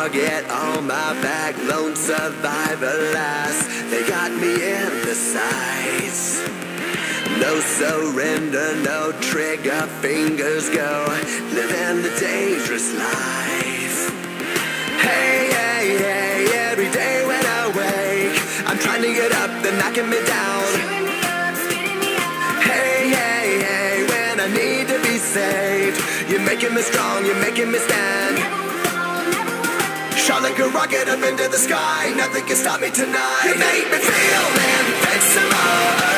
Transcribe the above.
target on my back, lone survivor last. They got me in the sights. No surrender, no trigger, fingers go, living the dangerous life. Hey, hey, hey, every day when I wake, I'm trying to get up, they're knocking me down. Hey, hey, hey, when I need to be saved, you're making me strong, you're making me stand. Shot like a rocket up into the sky, nothing can stop me tonight. You make me feel invincible.